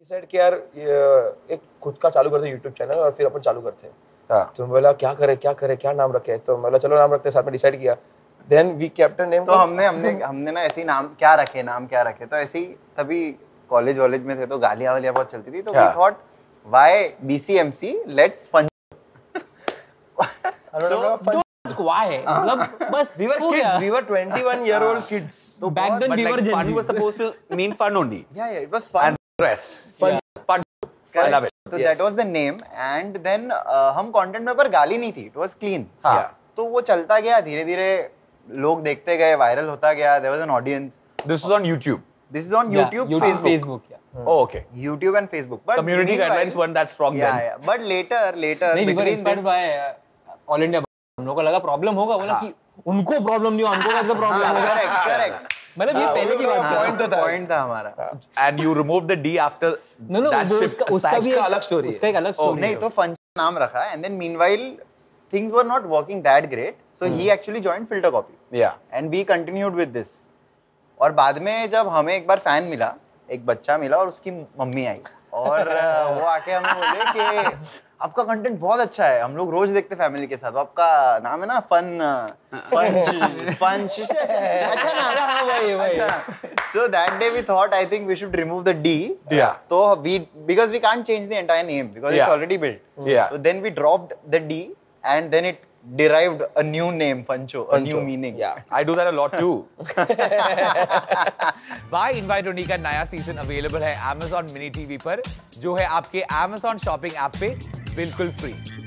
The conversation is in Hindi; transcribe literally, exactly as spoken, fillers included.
डिसाइड किया यार एक खुद का चालू करते यूट्यूब चैनल और फिर अपन चालू करते हैं। हाँ. तो बोला क्या करे क्या करे क्या नाम रखे, तो बोला चलो नाम रखते हैं, साथ में डिसाइड किया। Then we kept a name. तो हमने हमने हमने ना ऐसे ही नाम क्या रखे नाम क्या रखे तो ऐसे ही तभी कॉलेज वॉलेज में थे तो गालियां वालियां बहुत चलती थी, तो we thought why BCMC let's fun. Why? मतलब बस we were kids, we were twenty-one year old kids. So back then But we like were Gen fun Z. was supposed to mean fun only. Yeah, yeah, it was fun. And rest. Fun. Fun. I love it. So Yes. that was the name, and then uh, हम content में पर गाली नहीं थी, it was clean. हाँ. Yeah. तो वो चलता गया धीरे-धीरे, लोग देखते गए, viral होता गया, there was an audience. This was on YouTube. This is on Yeah, YouTube, YouTube, Facebook. Facebook, yeah. Oh, okay. YouTube and Facebook. But Community meanwhile- guidelines weren't that strong Yeah, then. yeah. But later, later, नहीं, we were between inspired this, by uh, All India. हम लोगों को लगा प्रॉब्लम होगा, बोला कि उनको प्रॉब्लम नहीं, हमको कैसे प्रॉब्लम होगा? correct, correct. मतलब ये पहले की बात है। point तो था। Point था हमारा। And you removed the D after No, no, that वो shift. उसका उसका भी उसका अलग story है। उसका एक अलग स्टोरी नहीं तो फन नाम रखा, and then meanwhile things were not working that great, so he actually joined Filter Copy. Yeah. And we continued with this. और बाद में जब हमें एक बार फैन मिला, एक बच्चा मिला और उसकी मम्मी आई और वो आके हमें बोले कि आपका कंटेंट बहुत अच्छा है, हम लोग रोज देखते फैमिली के साथ, वो आपका नाम है ना फन पंच पंच अच्छा नाम है वही वही। So that day we thought I think we should remove the D. Yeah. So we because we can't change the entire name because it's Yeah. already built. Yeah. So then we dropped the D and then it derived a new name, Pancho, a new meaning. Yeah. I do that a lot too. Buy Invite Only का नया सीजन अवेलेबल है Amazon Mini टीवी पर, जो है आपके Amazon शॉपिंग ऐप पे बिल्कुल फ्री।